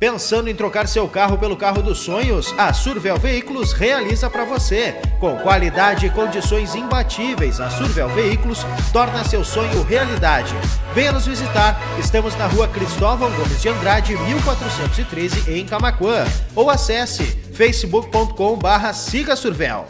Pensando em trocar seu carro pelo carro dos sonhos? A Survel Veículos realiza para você. Com qualidade e condições imbatíveis, a Survel Veículos torna seu sonho realidade. Venha nos visitar. Estamos na rua Cristóvão Gomes de Andrade, 1413, em Camaquã. Ou acesse facebook.com/siga-survel.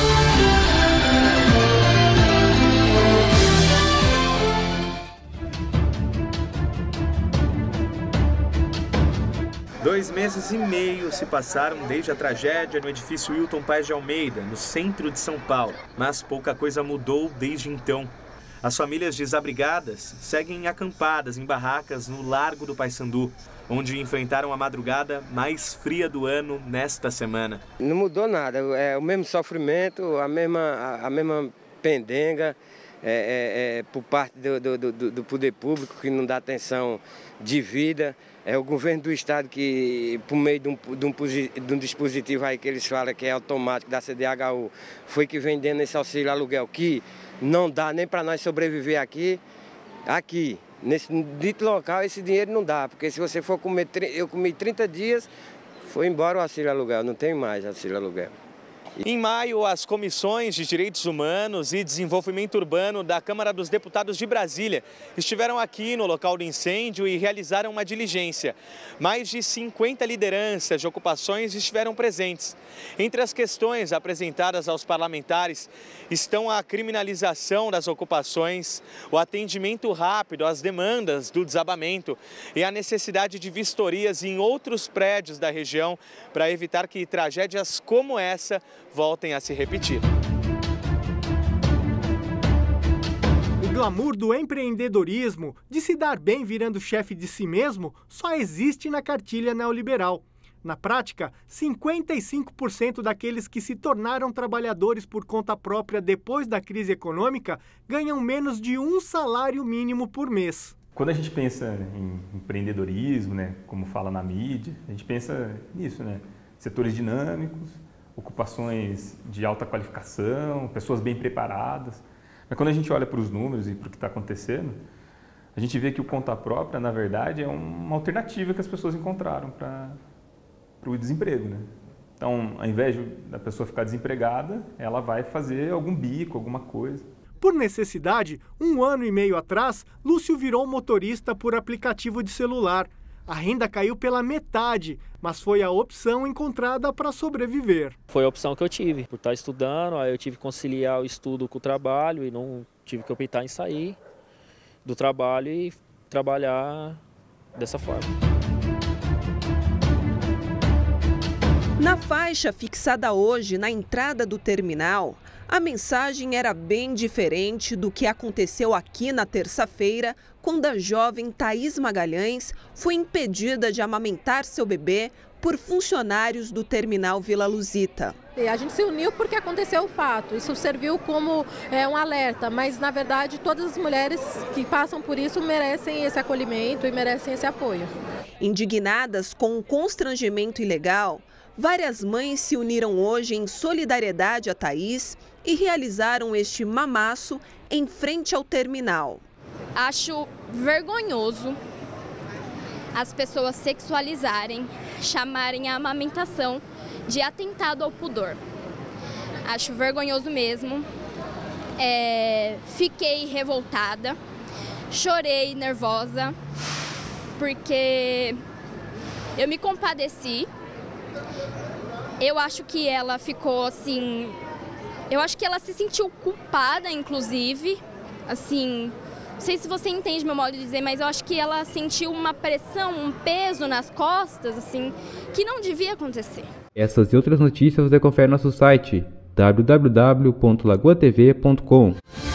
Dois meses e meio se passaram desde a tragédia no edifício Wilton Paes de Almeida, no centro de São Paulo. Mas pouca coisa mudou desde então. As famílias desabrigadas seguem acampadas em barracas no Largo do Paissandu, onde enfrentaram a madrugada mais fria do ano nesta semana. Não mudou nada, é o mesmo sofrimento, a mesma pendenga por parte do poder público, que não dá atenção de vida. É o governo do estado que, por meio de um dispositivo aí que eles falam que é automático da CDHU, foi que vem dando esse auxílio aluguel, que não dá nem para nós sobreviver aqui, nesse dito local, esse dinheiro não dá, porque se você for comer, eu comi 30 dias, foi embora o auxílio aluguel, não tem mais auxílio aluguel. Em maio, as comissões de Direitos Humanos e Desenvolvimento Urbano da Câmara dos Deputados de Brasília estiveram aqui no local do incêndio e realizaram uma diligência. Mais de 50 lideranças de ocupações estiveram presentes. Entre as questões apresentadas aos parlamentares estão a criminalização das ocupações, o atendimento rápido às demandas do desabamento e a necessidade de vistorias em outros prédios da região para evitar que tragédias como essa voltem a se repetir. O glamour do empreendedorismo, de se dar bem virando chefe de si mesmo, só existe na cartilha neoliberal. Na prática, 55% daqueles que se tornaram trabalhadores por conta própria depois da crise econômica ganham menos de um salário mínimo por mês. Quando a gente pensa em empreendedorismo, né, como fala na mídia, a gente pensa nisso, né, setores dinâmicos, ocupações de alta qualificação, pessoas bem preparadas. Mas quando a gente olha para os números e para o que está acontecendo, a gente vê que o conta própria, na verdade, é uma alternativa que as pessoas encontraram para o desemprego, né? Então, ao invés da pessoa ficar desempregada, ela vai fazer algum bico, alguma coisa. Por necessidade, 1 ano e meio atrás, Lúcio virou motorista por aplicativo de celular. A renda caiu pela metade, mas foi a opção encontrada para sobreviver. Foi a opção que eu tive. Por estar estudando, aí eu tive que conciliar o estudo com o trabalho e não tive que optar em sair do trabalho e trabalhar dessa forma. Na faixa fixada hoje na entrada do terminal, a mensagem era bem diferente do que aconteceu aqui na terça-feira, quando a jovem Thaís Magalhães foi impedida de amamentar seu bebê por funcionários do terminal Vila Luzita. A gente se uniu porque aconteceu o fato, isso serviu como um alerta, mas na verdade todas as mulheres que passam por isso merecem esse acolhimento e merecem esse apoio. Indignadas com o constrangimento ilegal, várias mães se uniram hoje em solidariedade a Thaís e realizaram este mamaço em frente ao terminal. Acho vergonhoso as pessoas sexualizarem, chamarem a amamentação de atentado ao pudor. Acho vergonhoso mesmo. Fiquei revoltada, chorei nervosa, porque eu me compadeci. Eu acho que ela ficou assim, eu acho que ela se sentiu culpada, inclusive, assim, não sei se você entende meu modo de dizer, mas eu acho que ela sentiu uma pressão, um peso nas costas, assim, que não devia acontecer. Essas e outras notícias você confere no nosso site www.lagoatv.com.